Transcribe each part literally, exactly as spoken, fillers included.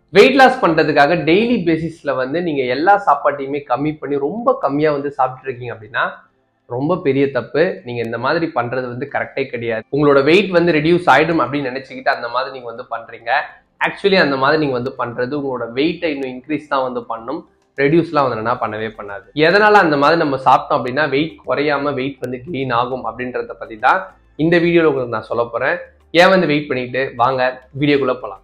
Weight loss பண்றதுக்காக daily பேசிஸ்ல வந்து நீங்க எல்லா சாப்பாட்டையுமே கம்மி பண்ணி ரொம்ப கம்மியா வந்து சாப்பிட்டு இருக்கீங்க அப்படின்னா ரொம்ப பெரிய தப்பு. நீங்க இந்த மாதிரி பண்றது வந்து கரெக்டே கிடையாது. உங்களோட வெயிட் வந்து ரெடியூஸ் ஆயிடும் அப்படின்னு நினைச்சுக்கிட்டு அந்த மாதிரி நீங்க வந்து பண்றீங்க. ஆக்சுவலி அந்த மாதிரி நீங்க வந்து பண்றது உங்களோட வெயிட்டை இன்னும் இன்க்ரீஸ் தான் வந்து பண்ணும். ரெடியூஸ்லாம் வந்து என்ன பண்ணவே பண்ணாது. எதனால அந்த மாதிரி நம்ம சாப்பிட்டோம் அப்படின்னா வெயிட் குறையாம வெயிட் வந்து கெயின் ஆகும் அப்படின்றத பத்தி தான் இந்த வீடியோல உங்களுக்கு நான் சொல்ல போறேன். ஏன் வந்து வெயிட் பண்ணிட்டு வாங்க வீடியோக்குள்ள போலாம்.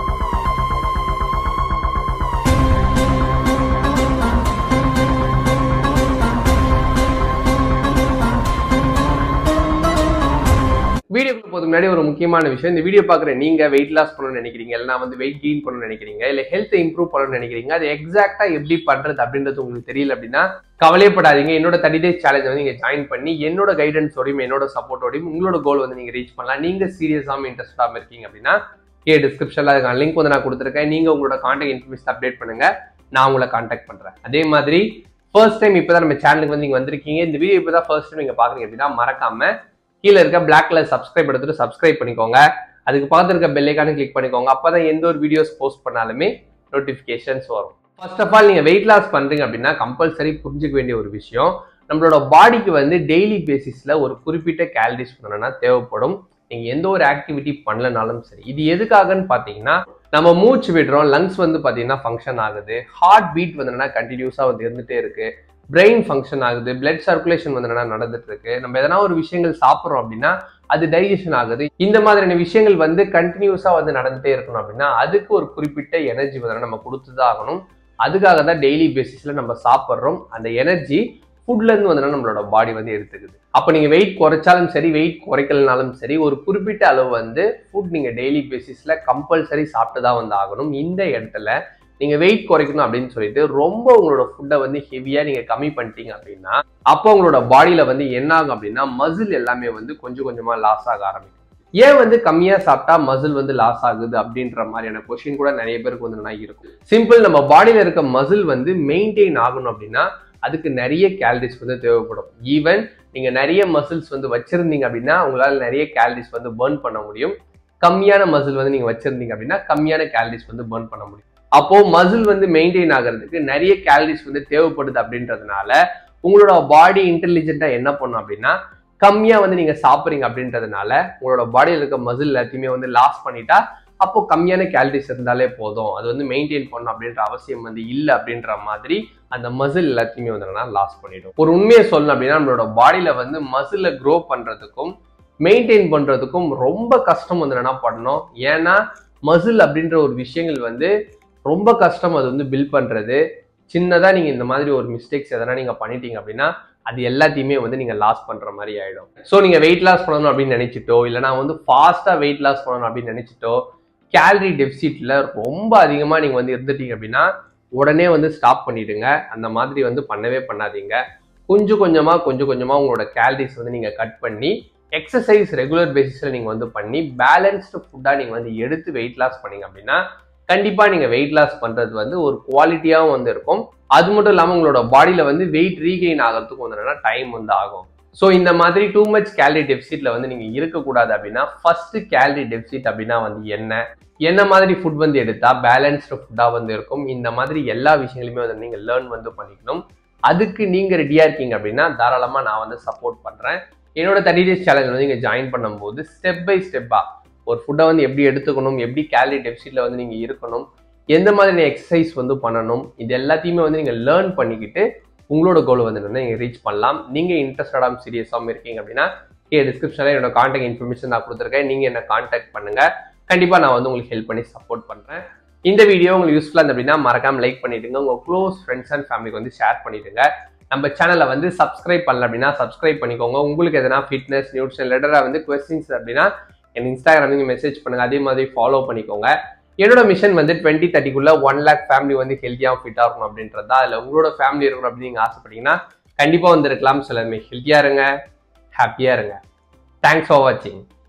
வீடியோக்கு போறதுக்கு முன்னாடி ஒரு முக்கியமான விஷயம், இந்த வீடியோ பாக்குற நீங்க வெயிட் லாஸ் பண்ணணும்னு நினைக்கிறீங்க, இல்லைன்னா வந்து வெயிட் கெயின் பண்ணணும்னு நினைக்கிறீங்க, இல்ல ஹெல்த் இம்ப்ரூவ் பண்ணணும்னு நினைக்கிறீங்க, அது எக்ஸாக்டா எப்படி பண்றது அப்படின்றது உங்களுக்கு தெரியல அப்படின்னா கவலைப்படாதீங்க. என்னோட தேர்ட்டி டேஸ் சேலஞ்ச் வந்து நீங்க ஜாயின் பண்ணி என்னோட கைடன்ஸோடையும் என்னோட சப்போர்ட்டோடையும் உங்களோட கோல் வந்து நீங்க ரீச் பண்ணலாம். நீங்க சீரியஸாம இன்ட்ரெஸ்டாம இருக்கீங்க அப்படின்னா கே டிஸ்கிரிப்ஷன்ல அதுக்கான லிங்க் வந்து நான் கொடுத்துருக்கேன். நீங்க உங்களோட கான்டாக்ட் இன்ஃபர்மேஷன் அப்டேட் பண்ணுங்க, நான் உங்களை கான்டாக்ட் பண்றேன். அதே மாதிரி ஃபர்ஸ்ட் டைம் இப்பதான் நம்ம சேனலுக்கு வந்து நீங்க வந்திருக்கீங்க, இந்த வீடியோ இப்பதான் ஃபர்ஸ்ட் டைம் நீங்க பாக்குறீங்க அப்படின்னா மறக்காம கீழே இருக்க பிளாக் கலர் சப்ஸ்கிரைப் எடுத்துட்டு சப்ஸ்கிரைப் பண்ணிக்கோங்க. அதுக்கு பக்கத்துல இருக்க பெல் ஐகானை கிளிக் பண்ணிக்கோங்க. அப்பதான் எந்த ஒரு வீடியோஸ் போஸ்ட் பண்ணாலுமே நோட்டிபிகேஷன்ஸ் வரும். ஃபர்ஸ்ட் ஆஃப் ஆல் நீங்க வெயிட் லாஸ் பண்றீங்க அப்படின்னா கம்பல்சரி புரிஞ்சுக்க வேண்டிய ஒரு விஷயம், நம்மளோட பாடிக்கு வந்து டெய்லி பேசிஸ்ல ஒரு குறிப்பிட்ட கேலரிஸ் பண்ணணும்னா தேவைப்படும். நீங்க எந்த ஒரு ஆக்டிவிட்டி பண்ணலனாலும் சரி. இது எதுக்காகன்னு பாத்தீங்கன்னா நம்ம மூச்சு விடுறோம், லங்ஸ் வந்து பாத்தீங்கன்னா ஃபங்க்ஷன் ஆகுது, ஹார்ட் பீட் வந்து கண்டினியூஸா வந்து இருந்துட்டே இருக்கு, பிரெயின் ஃபங்க்ஷன் ஆகுது, பிளட் சர்க்குலேஷன் வந்து என்ன நடந்துட்டு இருக்கு, நம்ம எதனா ஒரு விஷயங்கள் சாப்பிட்றோம் அப்படின்னா அது டைஜஷன் ஆகுது. இந்த மாதிரியான விஷயங்கள் வந்து கண்டினியூஸா வந்து நடந்துட்டே இருக்கணும் அப்படின்னா அதுக்கு ஒரு குறிப்பிட்ட எனர்ஜி வந்து நம்ம கொடுத்துதான் ஆகணும். அதுக்காக தான் டெய்லி பேசிஸ்ல நம்ம சாப்பிட்றோம். அந்த எனர்ஜி ஃபுட்ல இருந்து வந்து நம்மளோட பாடி வந்து எடுத்துக்குது. அப்ப நீங்க வெயிட் குறைச்சாலும் சரி, வெயிட் குறைக்கலனாலும் சரி, ஒரு குறிப்பிட்ட அளவு வந்து ஃபுட் நீங்க டெய்லி பேசிஸ்ல கம்பல்சரி சாப்பிட்டுதான் வந்து ஆகணும். இந்த இடத்துல நீங்க வெயிட் குறைக்கணும் அப்படின்னு சொல்லிட்டு ரொம்ப உங்களோட ஃபுட்டை வந்து ஹெவியா நீங்க கம்மி பண்ணிட்டீங்க அப்படின்னா அப்போ உங்களோட பாடியில வந்து என்ன ஆகும் அப்படின்னா மசில் எல்லாமே வந்து கொஞ்சம் கொஞ்சமா லாஸ் ஆக ஆரம்பிக்கும். ஏன் வந்து கம்மியா சாப்பிட்டா மசில் வந்து லாஸ் ஆகுது அப்படின்ற மாதிரியான கொஸ்டின் கூட நிறைய பேருக்கு வந்து இருக்கும். சிம்பிள், நம்ம பாடியில இருக்க மசில் வந்து மெயின்டைன் ஆகணும் அப்படின்னா அதுக்கு நிறைய கேலரிஸ் வந்து தேவைப்படும். ஈவன் நீங்க நிறைய மசில்ஸ் வந்து வச்சிருந்தீங்க அப்படின்னா உங்களால நிறைய கேலரிஸ் வந்து பர்ன் பண்ண முடியும். கம்மியான மசில் வந்து நீங்க வச்சிருந்தீங்க அப்படின்னா கம்மியான கேலரிஸ் வந்து பர்ன் பண்ண முடியும். அப்போ மசில் வந்து மெயின்டைன் ஆகிறதுக்கு நிறைய கேலரிஸ் வந்து தேவைப்படுது அப்படின்றதுனால உங்களோட பாடி இன்டெலிஜென்ட்டா என்ன பண்ணும் அப்படின்னா கம்மியா வந்து நீங்க சாப்பிட்றீங்க அப்படின்றதுனால உங்களோட பாடியில் இருக்க மசில் எல்லாத்தையுமே வந்து லாஸ் பண்ணிட்டா அப்போ கம்மியான கேலரிஸ் இருந்தாலே போதும், அது வந்து மெயின்டைன் பண்ணணும் அப்படின்ற அவசியம் வந்து இல்லை அப்படின்ற மாதிரி அந்த மசில் எல்லாத்தையுமே வந்து லாஸ் பண்ணிடும். ஒரு உண்மையை சொல்லணும் அப்படின்னா நம்மளோட பாடியில வந்து மசிலை க்ரோ பண்றதுக்கும் மெயின்டைன் பண்றதுக்கும் ரொம்ப கஷ்டம் வந்து என்ன பண்ணணும். ஏன்னா மசில் அப்படின்ற ஒரு விஷயங்கள் வந்து ரொம்ப கஷ்டம் அது வந்து பில்ட் பண்றது. சின்னதா நீங்க இந்த மாதிரி ஒரு மிஸ்டேக்ஸ் எதனா நீங்க பண்ணிட்டீங்க அப்படின்னா அது எல்லாத்தையுமே வந்து நீங்க லாஸ் பண்ற மாதிரி ஆயிடும். ஸோ நீங்க வெயிட் லாஸ் பண்ணணும் அப்படின்னு நினைச்சிட்டோ இல்லைனா வந்து ஃபாஸ்டா வெயிட் லாஸ் பண்ணணும் அப்படின்னு நினைச்சிட்டோ கேலரி டெபிசிட்ல ரொம்ப அதிகமா நீங்க வந்து இருந்துட்டீங்க அப்படின்னா உடனே வந்து ஸ்டாப் பண்ணிடுங்க. அந்த மாதிரி வந்து பண்ணவே பண்ணாதீங்க. கொஞ்சம் கொஞ்சமா கொஞ்சம் கொஞ்சமா உங்களோட கேலரிஸ் வந்து நீங்க கட் பண்ணி எக்ஸசைஸ் ரெகுலர் பேசிஸ்ல நீங்க வந்து பண்ணி பேலன்ஸ்டு ஃபுட்டா நீங்க வந்து எடுத்து வெயிட் லாஸ் பண்ணீங்க அப்படின்னா கண்டிப்பா நீங்க வெயிட் லாஸ் பண்றது வந்து ஒரு குவாலிட்டியாவும் வந்து இருக்கும். அது மட்டும் இல்லாம உங்களோட பாடியில வந்து வெயிட் ரீகெயின் ஆகிறதுக்கு வந்து டைம் வந்து ஆகும். ஸோ இந்த மாதிரி டூ மச் கேலரி டெபிசிட்ல வந்து நீங்க இருக்கக்கூடாது அப்படின்னா ஃபர்ஸ்ட் கேலரி டெபிசிட் அப்படின்னா வந்து என்ன என்ன மாதிரி ஃபுட் வந்து எடுத்தா பேலன்ஸ்டு ஃபுட்டா வந்து இருக்கும், இந்த மாதிரி எல்லா விஷயங்களுமே வந்து நீங்க லேர்ன் வந்து பண்ணிக்கணும். அதுக்கு நீங்க ரெடியா இருக்கீங்க அப்படின்னா தாராளமா நான் வந்து சப்போர்ட் பண்றேன். என்னோட தேர்ட்டி டேஸ் சேலஞ்ச் வந்து நீங்க ஜாயின் பண்ணும்போது ஸ்டெப் பை ஸ்டெப்பா ஒரு ஃபுட்டை வந்து எப்படி எடுத்துக்கணும், எப்படி கேலரி டெபிசிட்ல வந்து நீங்க இருக்கணும், எந்த மாதிரி எக்ஸசைஸ் வந்து பண்ணணும், இது எல்லாத்தையுமே வந்து நீங்க லேர்ன் பண்ணிக்கிட்டு உங்களோட கோல் வந்து நீங்க ரீச் பண்ணலாம். நீங்க இன்ட்ரெஸ்டடாக சீரியஸாகவும் இருக்கீங்க அப்படின்னா கீழே டிஸ்கிரிப்ஷன்ல என்னோட கான்டாக்ட் இன்ஃபர்மேஷன் நான் கொடுத்துருக்கேன். நீங்க என்ன கான்டாக்ட் பண்ணுங்க, கண்டிப்பா நான் வந்து உங்களுக்கு ஹெல்ப் பண்ணி சப்போர்ட் பண்றேன். இந்த வீடியோ உங்களுக்கு யூஸ்ஃபுல்லா இருந்து அப்படின்னா மறக்காம லைக் பண்ணிடுங்க, உங்க க்ளோஸ் ஃப்ரெண்ட்ஸ் அண்ட் ஃபேமிலிக்கு வந்து ஷேர் பண்ணிடுங்க. நம்ம சேனலை வந்து சப்ஸ்கிரைப் பண்ணல அப்படின்னா சப்ஸ்கிரைப் பண்ணிக்கோங்க. உங்களுக்கு எதனா ஃபிட்னஸ் நியூட்ரிஷன் ரிலேட்டடா வந்து கொஸ்டின்ஸ் அப்படின்னா என் இன்ஸ்டாகிராம் நீங்க மெசேஜ் பண்ணுங்க. அதே மாதிரி ஃபாலோ பண்ணிக்கோங்க. என்னோட மிஷன் வந்து டுவெண்ட்டி தேர்ட்டிக்குள்ள ஒன் லேக் ஃபேமிலி வந்து ஹெல்த்தியாக ஃபிட்டா இருக்கணும் அப்படின்றதா. அதில் உங்களோட ஃபேமிலி இருக்கணும் அப்படின்னு நீங்க ஆசைப்பட்டீங்கன்னா கண்டிப்பா வந்து இருக்கலாம். சிலருமே ஹெல்த்தியா இருங்க, ஹாப்பியா இருங்க. தேங்க்ஸ் ஃபார் வாட்சிங்.